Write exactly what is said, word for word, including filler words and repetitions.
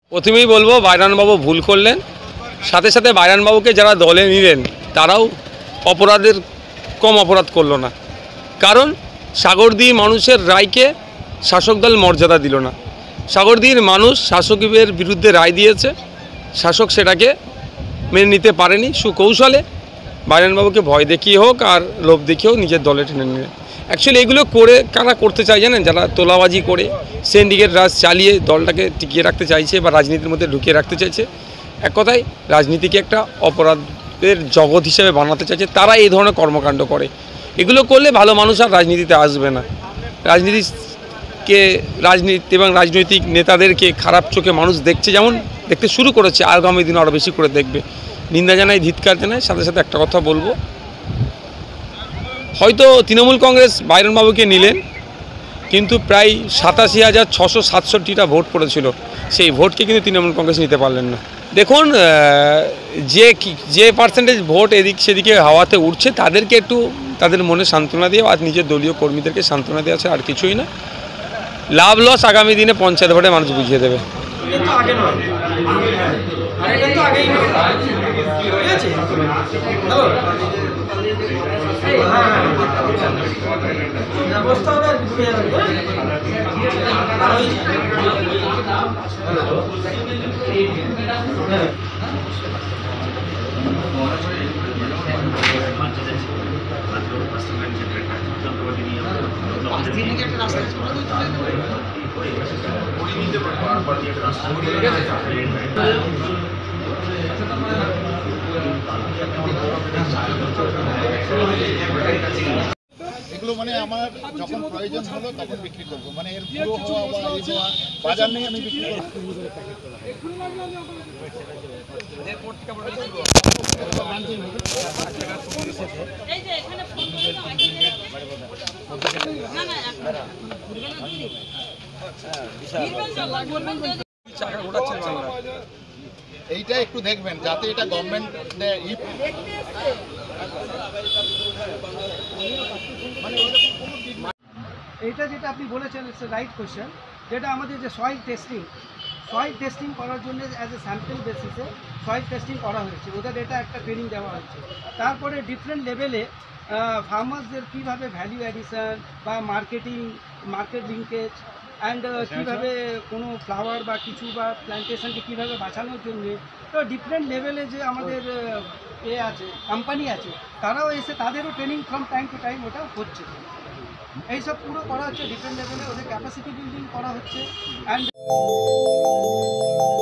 প্রথমেই বলবো বাইরানবাবু ভুল করলেন, সাথে সাথে বাইরানবাবুকে যারা দলে নিলেন তারাও অপরাধের কম অপরাধ করলো না। কারণ সাগরদিঘি মানুষের রায়কে শাসক দল মর্যাদা দিল না। সাগরদিঘির মানুষ শাসকের বিরুদ্ধে রায় দিয়েছে, শাসক সেটাকে মেনে নিতে পারেনি। সুকৌশলে বাইরানবাবুকে ভয় দেখিয়ে হোক আর লোভ দেখিয়ে হোক নিজের দলে টেনে নিলেন। অ্যাকচুয়ালি এগুলো করে কারা করতে চায় জানেন? যারা তোলাবাজি করে সিন্ডিকেট রাজ চালিয়ে দলটাকে টিকিয়ে রাখতে চাইছে বা রাজনীতির মধ্যে ঢুকিয়ে রাখতে চাইছে। এক কথায় রাজনীতিকে একটা অপরাধের জগৎ হিসেবে বানাতে চাইছে, তারা এই ধরনের কর্মকাণ্ড করে। এগুলো করলে ভালো মানুষ আর রাজনীতিতে আসবে না। রাজনীতিকে রাজনীতি এবং রাজনৈতিক নেতাদেরকে খারাপ চোখে মানুষ দেখছে, যেমন দেখতে শুরু করেছে, আগামী দিন আরও বেশি করে দেখবে। নিন্দা জানাই, ধিৎকার জানাই। সাথে সাথে একটা কথা বলবো, হয়তো তৃণমূল কংগ্রেস বাইরানবাবুকে নিলেন, কিন্তু প্রায় সাতাশি হাজার ছশো সাতষট্টিটা ভোট পড়েছিল, সেই ভোটকে কিন্তু তৃণমূল কংগ্রেস নিতে পারলেন না। দেখুন, যে যে পার্সেন্টেজ ভোট এদিক সেদিকে হাওয়াতে উঠছে তাদেরকে একটু তাদের মনে সান্ত্বনা দিয়ে আর নিজের দলীয় কর্মীদেরকে সান্ত্বনা দেওয়া আছে, আর কিছুই না। লাভ লস আগামী দিনে পঞ্চায়েত ভোটে মানুষ বুঝিয়ে দেবে। এগুলো মানে আমার যখন প্রয়োজন হলো তখন বিক্রি করবো, মানে এর পুরো হওয়া বা এই হওয়া বাজার নেই, আমি বিক্রি করবো। এইটা একটু দেখবেন যাতে এটা গভর্নমেন্ট এইটা যেটা আপনি বলেছেন ইটস এ রাইট কোয়েশ্চেন, যেটা আমাদের যে সয়েল টেস্টিং সয়েল টেস্টিং করার জন্য অ্যাজ এ স্যাম্পল বেসিসে সয়েল টেস্টিং করা হয়েছে, ওদের এটা একটা ট্রেনিং দেওয়া হয়েছে। তারপরে ডিফারেন্ট লেভেলে ফার্মার্সদের কীভাবে ভ্যালু অ্যাডিশন বা মার্কেটিং, মার্কেট লিঙ্কেজ অ্যান্ড কীভাবে কোনো ফ্লাওয়ার বা কিছু বা প্ল্যান্টেশনকে কীভাবে বাঁচানোর জন্যে, তো ডিফারেন্ট লেভেলে যে আমাদের এ আছে, কোম্পানি আছে, তারাও এসে তাদেরও training from time to time ওটা হচ্ছে। এইসব পুরো করা হচ্ছে ডিফারেন্ট লেভেলে, ওদের ক্যাপাসিটি বিল্ডিং করা হচ্ছে। অ্যান্ড